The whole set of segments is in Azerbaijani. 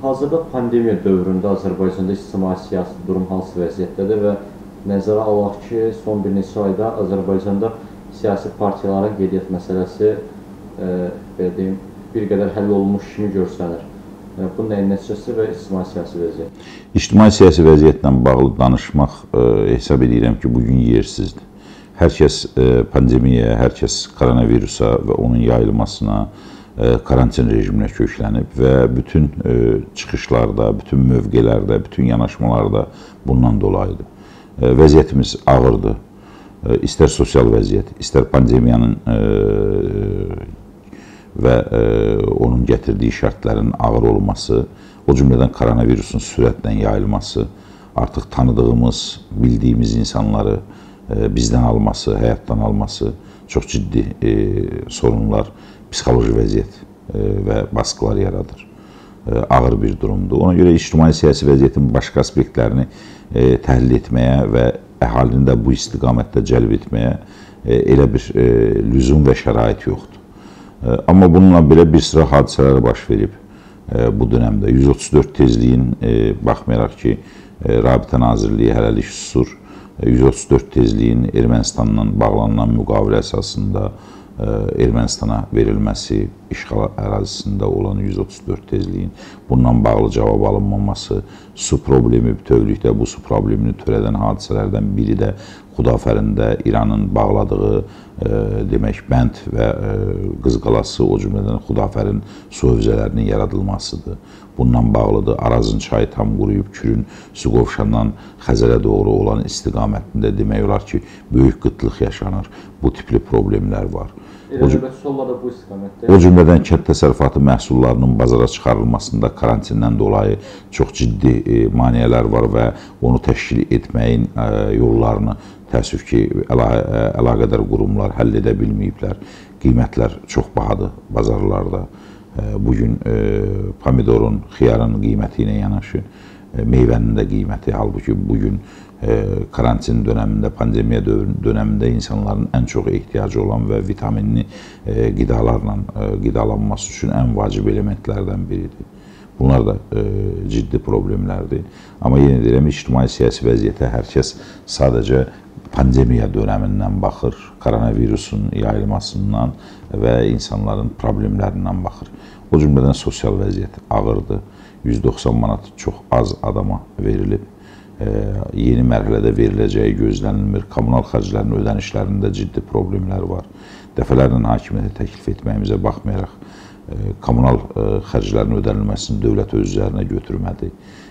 hazırda pandemiya dövründə Azərbaycanda ictimai-siyasi durum hansı vəziyyətdədir və nəzərə alaq ki, son bir neçə ayda Azərbaycanda siyasi partiyaların qeydiyyat məsələsi bir qədər həll olunmuş kimi görsənir. Bu nəyin nəticəsi və ictimai-siyasi vəziyyət? İctimai-siyasi vəziyyətlə bağlı danışmaq hesab edirəm ki, bugün yersizdir. Hər kəs pandemiyaya, hər kəs koronavirusa və onun yayılmasına, karantin rejiminə köklənib və bütün çıxışlarda, bütün mövqelərdə, bütün yanaşmalarda bundan dolayıdır. Vəziyyətimiz ağırdır. İstər sosial vəziyyət, istər pandemiyanın və onun gətirdiyi şərtlərin ağır olması, o cümlədən koronavirusun sürətlə yayılması, artıq tanıdığımız, bildiyimiz insanları bizdən alması, həyatdan alması çox ciddi sorunlar, psixoloji vəziyyət və baskılar yaradır. Ağır bir durumdur. Ona görə ictimai-siyasi vəziyyətin başqa aspektlərini təhlil etməyə və əhalini də bu istiqamətdə cəlb etməyə elə bir lüzum və şərait yoxdur. Amma bununla belə bir sıra hadisələr baş verib bu dönəmdə. 134 tezliyin, baxmayaraq ki, Rabitə Nazirliyi hələlik susur, 134 tezliyin Ermənistanla bağlanan müqavilə əsasında Ermənistana verilməsi, işğal ərazisində olan 134 tezliyin bundan bağlı cavab alınmaması, su problemi bütövlükdə bu su problemini törədən hadisələrdən biri də Xudafərində İranın bağladığı demək bənd və Qızqalası, o cümlədən Xudafərin su hövzələrinin yaradılmasıdır. Bundan bağlıdır. Arazın çayı tam quruyub, Kürün su qovşandan Xəzərə doğru olan istiqamətində demək olar ki, böyük qıtlıq yaşanır. Bu tipli problemlər var. O cümlədən kənd təsərrüfatı məhsullarının bazara çıxarılmasında karantindən dolayı çox ciddi maneələr var və onu təşkil etməyin yollarını təəssüf ki, əlaqədar qurumlar həll edə bilməyiblər. Qiymətlər çox bahadır bazarlarda. Bugün pomidorun, xiyarın qiyməti ilə yanaşı, meyvənin də qiyməti, halbuki bugün karantin dönəmində, pandemiya dönəmində insanların ən çox ehtiyacı olan və vitaminli qidalarla qidalanması üçün ən vacib elementlərdən biridir. Bunlar da ciddi problemlərdir. Amma yenə deyirəm, ictimai-siyasi vəziyyətə hər kəs sadəcə pandemiya dönəmindən baxır, koronavirusun yayılmasından və insanların problemlərindən baxır. O cümlədən sosial vəziyyət ağırdır. 190 manat çox az adama verilib. Yeni mərhələdə veriləcəyi gözlənilmir. Kommunal xərclərin ödənişlərində ciddi problemlər var. Dəfələrlə hakimiyyətə təklif etməyimizə baxmayaraq, kommunal xərclərin ödənilməsini dövlət öz üzərinə götürmədi.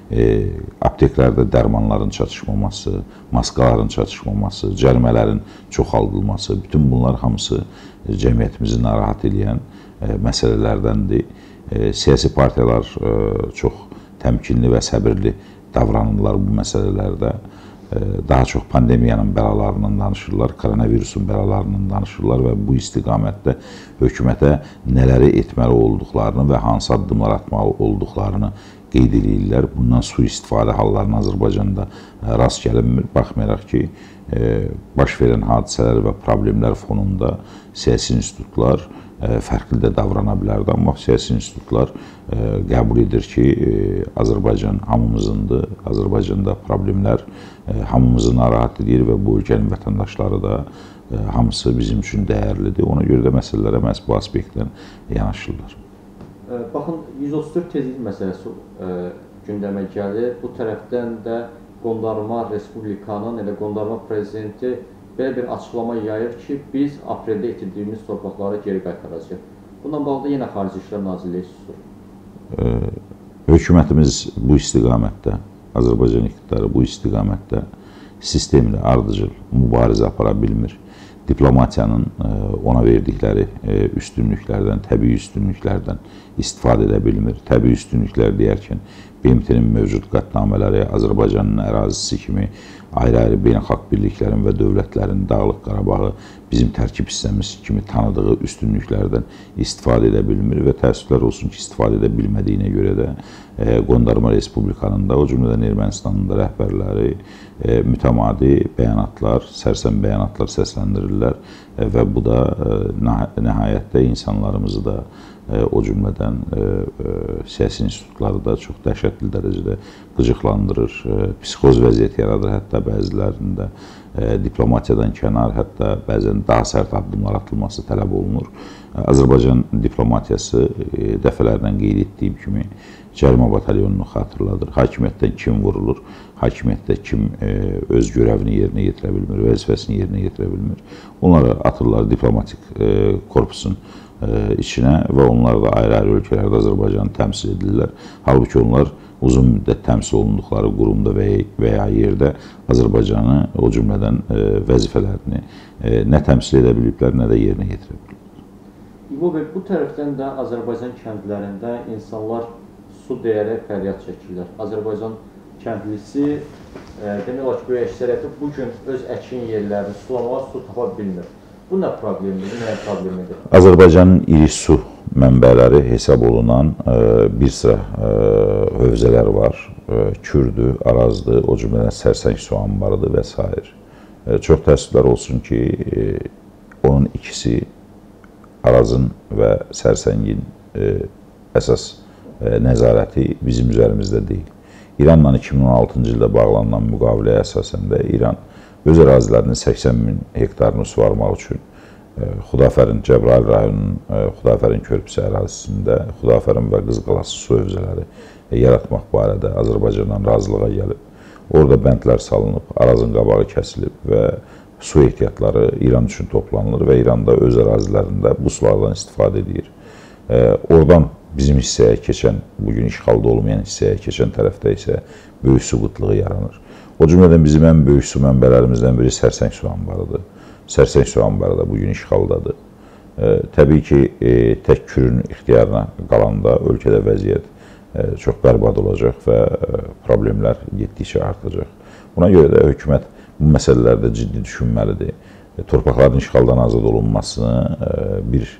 Apteklərdə dərmanların çatışmaması, maskaların çatışmaması, cərimələrin çoxaldılması, bütün bunlar hamısı cəmiyyətimizi narahat edən məsələlərdəndir. Siyasi partiyalar çox təmkinli və səbirli davranırlar bu məsələlərdə. Daha çox pandemiyanın bəlalarından danışırlar, koronavirusun bəlalarından danışırlar və bu istiqamətdə hökumətə nələri etməli olduqlarını və hansı addımlar atmalı olduqlarını qeyd edirlər. Bundan sui-istifadə hallarına Azərbaycanda rast gəlinmir. Baxmayaraq ki, baş verən hadisələr və problemlər fonunda siyasi institutlar fərqli də davrana bilərdi. Amma siyasi institutlar qəbul edir ki, Azərbaycan hamımızındır. Azərbaycanda problemlər hamımızı narahat edir və bu ölkənin vətəndaşları da hamısı bizim üçün dəyərlidir. Ona görə də məsələlərə məhz bu aspektdən yanaşırlar. Baxın, 134 tezlik məsələsi gündəmə gəlir. Bu tərəfdən də Qondarma Respublikanın, elə Qondarma prezidenti belə bir açıqlama yayır ki, biz apreldə itirdiyimiz torpaqları geri qaytaracaq. Bundan bağlı yenə Xarici İşlər Nazirliyi susur. Hökumətimiz bu istiqamətdə, Azərbaycan iqtidarı bu istiqamətdə sistemli, ardıcıl mübarizə apara bilmir. Diplomatiyanın ona verdikləri üstünlüklərdən, təbii üstünlüklərdən istifadə edə bilmir. Təbii üstünlüklər deyərkən, BMT-nin mövcud qətnamələri Azərbaycanın ərazisi kimi ayrı-ayrı beynəlxalq birliklərin və dövlətlərin Dağlıq Qarabağı bizim tərkib hissəmiz kimi tanıdığı üstünlüklərdən istifadə edə bilmir və təəssüflər olsun ki, istifadə edə bilmədiyinə görə də Qondarma Respublikanın da, o cümlədən Ermənistanın da rəhbərləri mütəmadi bəyanatlar, sərsəm bəyanatlar səsləndirirlər və bu da nəhayətdə insanlarımızı da o cümlədən siyasi institutları da çox dəhşətli dərəcədə qıcıqlandırır, psixoz vəziyyət yaradır, hətta bəzilərində diplomatiyadan kənar, hətta bəzən daha sərt addımlar atılması tələb olunur. Azərbaycan diplomatiyası dəfələrlə qeyd etdiyim kimi cərimə batalyonunu xatırladır. Hakimiyyətdən kim vurulur, hakimiyyətdə kim öz görəvini yerinə yetirə bilmir, vəzifəsini yerinə yetirə bilmir. Onları atırlar diplomatik korpusun içinə və onlar da ayrı-ayrı ölkələrdə Azərbaycanı təmsil edirlər. Halbuki onlar uzun müddət təmsil olunduqları qurumda və ya yerdə Azərbaycanı, o cümlədən vəzifələrini nə təmsil edə biliblər, nə də yerinə yetirə biliblər. İbo bəy, bu tərəfdən də Azərbaycan kəndlərində insanlar su deyərək fəryad çəkirlər. Azərbaycan kəndlisi demək olar ki, böyük əksəriyyəti bugün öz əkin yerlərini sulamağa su tapa bilmir. Bu nə problemidir, nə problemidir? Azərbaycanın iri su mənbələri hesab olunan bir sıra hövzələr var. Kürdür, Arazdır, o cümlədən Sərsəng su anbarıdır və s. Çox təəssüflər olsun ki, onun ikisi Arazın və Sərsəngin əsas nəzarəti bizim üzərimizdə deyil. İranla 2016-cı ildə bağlanan müqaviləyə əsasən də İran öz ərazilərinin 80 min hektarını suvarmaq üçün Xudafərin, Cəbrayıl rayonunun Xudafərin körpüsü ərazisində Xudafərin və Qızqalası su hövzələri yaratmaq barədə Azərbaycandan razılığa gəlib. Orada bəndlər salınıb, Arazın qabağı kəsilib və su ehtiyatları İran üçün toplanılır və İran da öz ərazilərində bu sulardan istifadə edir. Oradan bizim hissəyə keçən, bugün işğalda olmayan hissəyə keçən tərəfdə isə böyük su qıtlığı yaranır. O cümlədən bizim ən böyük su mənbələrimizdən biri Sərsəng su anbarıdır. Sərsəng su anbarı da bugün işğaldadır. Təbii ki, tək Kürün ixtiyarına qalanda ölkədə vəziyyət çox bərbad olacaq və problemlər getdikcə artacaq. Buna görə də hökumət bu məsələlərdə ciddi düşünməlidir. Torpaqların işğaldan azad olunmasını bir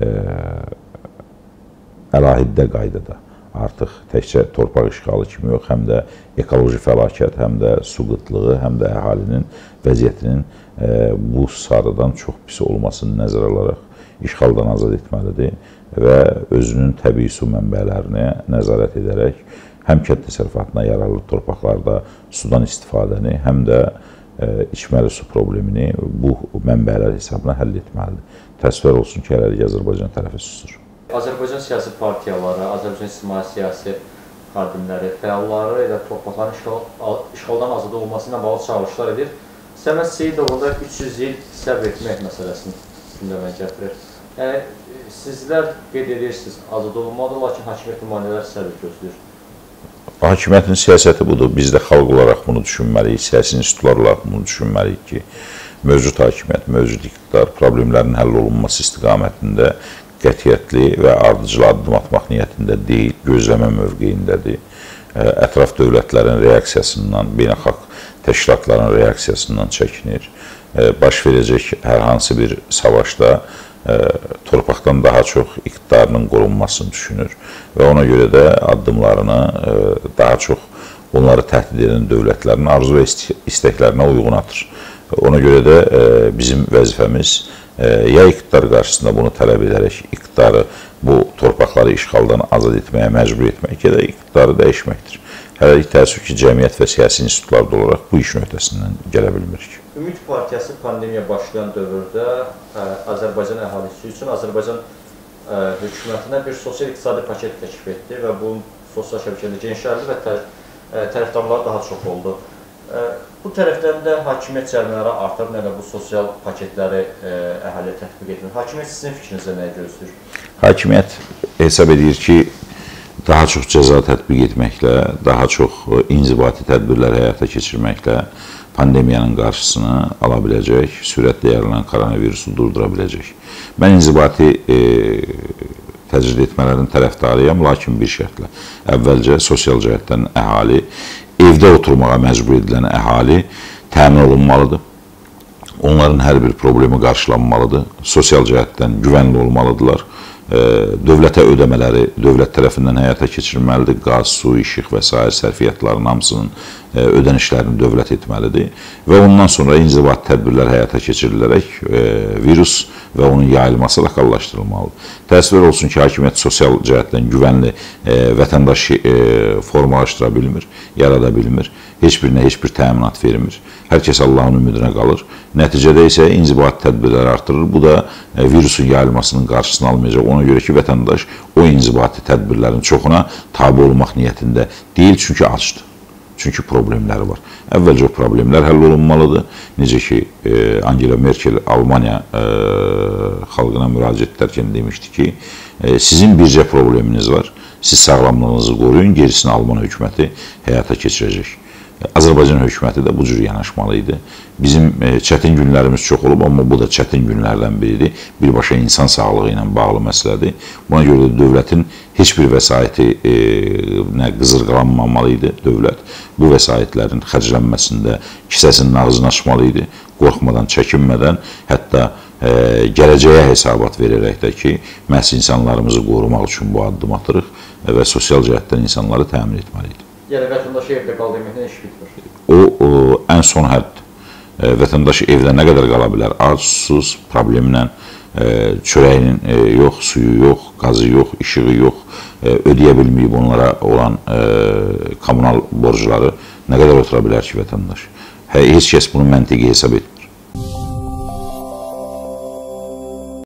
əlahiddə qaydada artıq təkcə torpaq işğalı kimi yox, həm də ekoloji fəlakət, həm də su qıtlığı, həm də əhalinin vəziyyətinin bu sarıdan çox pis olmasını nəzərə alaraq işğaldan azad etməlidir və özünün təbii su mənbələrini nəzarət edərək həm kənd təsərrüfatına yararlı torpaqlarda sudan istifadəni, həm də içməli su problemini bu mənbələr hesabına həll etməlidir. Təəssüflər olsun ki, hələlik Azərbaycan tərəfi susur. Azərbaycan siyasi partiyaları, Azərbaycan ictimai siyasi xadimləri, fəalları ilə torpaqların işğaldan azad olması ilə bağlı çağırışlar edir. Səməd Seyidovun da 300 il səbr etmək məsələsini gündəmə gətirir. Yəni, sizlər qeyd edirsiniz, azad olunmalıdır, lakin hakimiyyət nümayəndələr səbr gözləyir. Hakimiyyətin siyasəti budur. Biz də xalq olaraq bunu düşünməliyik, siyasi institutlar olaraq bunu düşünməliyik ki, mövcud hakimiyyət, mövcud iqtidar problemlərin həll olunması istiqamətində qətiyyətli və ardıcıl addım atmaq niyyətində deyil, gözləmə mövqeyindədir. Ətraf dövlətlərin reaksiyasından, beynəlxalq təşkilatların reaksiyasından çəkinir. Baş verəcək hər hansı bir savaşda torpaqdan daha çox iqtidarının qorunmasını düşünür və ona görə də addımlarını daha çox onları təhdid edən dövlətlərin arzu və istəklərinə uyğun atır. Ona görə də bizim vəzifəmiz ya iqtidar qarşısında bunu tələb edərək iqtidarı bu torpaqları işğaldan azad etməyə məcbur etmək, ya da iqtidarı dəyişməkdir. Hələlik təəssüf ki, cəmiyyət və siyasi institutlarda olaraq bu işin öhdəsindən gələ bilmirik. Ümid Partiyası pandemiya başlayan dövrdə Azərbaycan əhalisi üçün Azərbaycan hökumətinə bir sosial-iqtisadi paket təklif etdi və bu sosial şəbəkədə genişləndi və tərəfdarları daha çox oldu. Bu tərəfdən də hakimiyyət cərimələri artır, nə də bu sosial paketləri əhaliyə tətbiq edilir. Hakimiyyət sizin fikrinizdə nəyə gözləyir? Hakimiyyət hesab edir ki, daha çox cəza tətbiq etməklə, daha çox inzibati tədbirlər həyata keçirməklə pandemiyanın qarşısını ala biləcək, sürətlə yayılan koronavirusu durdura biləcək. Mən inzibati təcrid etmələrin tərəfdarıyam, lakin bir şərtlə. Əvvəlcə sosial cəhətdən əhali, evdə oturmağa məcbur edilən əhali təmin olunmalıdır. Onların hər bir problemi qarşılanmalıdır. Sosial cəhətdən güvənli olmalıdırlar. Dövlətə ödəmələri dövlət tərəfindən həyata keçirilməlidir. Qaz, su, işıq və s. sərfiyyatların hamısının ödənişlərini dövlət etməlidir və ondan sonra inzibati tədbirlər həyata keçirilərək virus və onun yayılması lokallaşdırılmalıdır. Təəssüflər olsun ki, hakimiyyət sosial cəhətdən güvənli vətəndaşı formalaşdıra bilmir, yarada bilmir, heç birinə heç bir təminat vermir. Hər kəs Allahın ümidinə qalır. Nəticədə isə inzibati tədbirlər artırır. Bu da virusun yayılmasının qarşısını almayacaq. Ona görə ki, vətəndaş o inzibati tədbirlərin çoxuna tabi olmaq niyyətində deyil, çünki açdır. Çünki problemləri var. Əvvəlcə o problemlər həll olunmalıdır. Necə ki, Angela Merkel Almaniya xalqına müraciət edərkən demişdi ki, sizin bircə probleminiz var. Siz sağlamlığınızı qoruyun, gerisini Alman hökuməti həyata keçirəcək. Azərbaycan hökuməti də bu cür yanaşmalı idi. Bizim çətin günlərimiz çox olub, amma bu da çətin günlərdən biridir. Birbaşa insan sağlığı ilə bağlı məsələdir. Buna görə də dövlətin heç bir vəsaiti qızırğalanmamalı idi dövlət. Bu vəsaitlərin xərclənməsində kisəsinin ağzını açmalı idi, qorxmadan, çəkinmədən, hətta gələcəyə hesabat verərək də ki, məhz insanlarımızı qorumaq üçün bu addım atırıq və sosial cəhətdən insanları təmin etməliydik. Yəni, vətəndaşı evdə qaldı deməkdən iş bitmir. O, ən son həddir. Vətəndaşı evdə nə qədər qala bilər? Ac, susuz, problemlə, çörəyinin yox, suyu yox, qazı yox, işığı yox, ödəyə bilməyib onlara olan kommunal borcları nə qədər otura bilər ki, vətəndaş? Heç kəs bunu məntiqi hesab etmir.